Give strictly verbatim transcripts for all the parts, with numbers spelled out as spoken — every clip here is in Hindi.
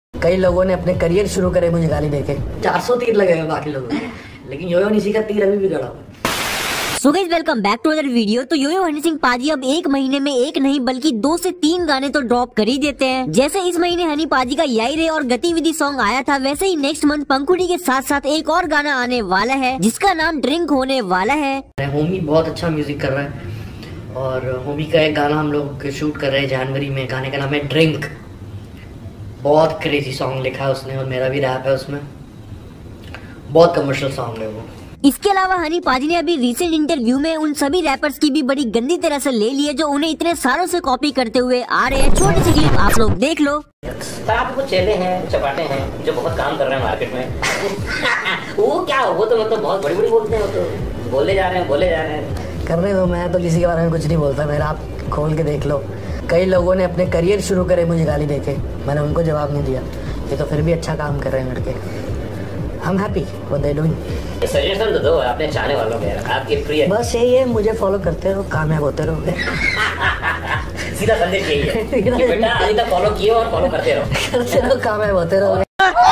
कई लोगों ने अपने करियर शुरू करे मुझे गाली देके। चार सौ तीर लगे हुए बाकी लोगों ने, लेकिन योयो निशी का तीर अभी भी गड़ा हुआ। So guys welcome back to other video. तो योयो हनी सिंह पाजी अब एक महीने में एक नहीं बल्कि दो से तीन गाने तो ड्रॉप कर ही देते हैं। जैसे इस महीने हनी पाजी का याई रे और गतिविधि सॉन्ग आया था, वैसे ही नेक्स्ट मंथ पंकुड़ी के साथ साथ एक और गाना आने वाला है जिसका नाम ड्रिंक होने वाला है। होमी बहुत अच्छा म्यूजिक कर रहा है और होमी का एक गाना हम लोग शूट कर रहे हैं जनवरी में। गाने का नाम है ड्रिंक। बहुत क्रेजी सॉन्ग लिखा है उसने और मेरा भी रैप है उसमें। बहुत कमर्शियल सॉन्ग है वो। इसके अलावा हनी पाजी ने अभी रिसेंट इंटरव्यू में उन सभी रैपर्स की भी बड़ी गंदी तरह से ले ली है जो उन्हें इतने सालों से कॉपी करते हुए आ रहे हैं। छोटी सी क्लिप आप लोग देख लो। आपको चेले हैं, चपाटे हैं जो बहुत काम कर रहे हैं मार्केट में वो क्या वो तो मतलब बहुत बड़ी बड़ी बोलते हैं, वो तो बोले जा रहे हैं बोले जा रहे हैं कर रहे हो। मैं तो किसी के बारे में कुछ नहीं बोलता, मेरा आप खोल के देख लो। कई लोगों ने अपने करियर शुरू करे मुझे गाली देके, मैंने उनको जवाब नहीं दिया। ये तो फिर भी अच्छा काम कर रहे हैं लड़के। I am happy what they doing. Suggestion तो दो अपने चाहने वालों को, आपके प्रिय। बस यही है, मुझे फॉलो करते रहो, कामयाब होते रहोगे। सीधा संदेश यही है कि बेटा अभी तक फॉलो किए और फॉलो करते रहो करते रहो, कामयाब होते रहोगे।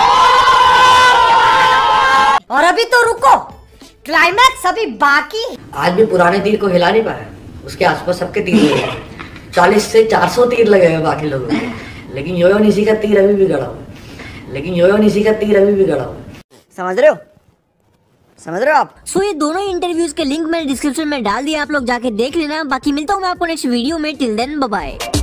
और अभी तो रुको, क्लाइमैक्स अभी बाकी। आज भी पुराने तीर को हिला नहीं पाया, उसके आसपास सबके तीर लगे हैं। चालीस से चार सौ तीर लगे हुए बाकी लोगों के, लेकिन योयो निशी का तीर अभी भी गड़ा हुआ। लेकिन योयो निशी का तीर अभी भी गड़ा हुआ। समझ रहे हो समझ रहे हो आप। सो ये दोनों इंटरव्यूज के लिंक मैंने डिस्क्रिप्शन में डाल दिया, आप लोग जाके देख लेना। बाकी मिलता हूँ मैं आपको नेक्स्ट वीडियो में। Till then bye bye.